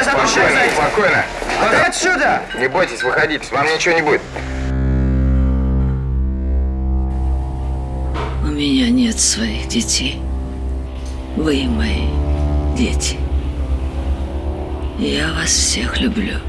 Спокойно, спокойно. Отсюда! Не бойтесь, выходите, вам ничего не будет. У меня нет своих детей. Вы мои дети. Я вас всех люблю.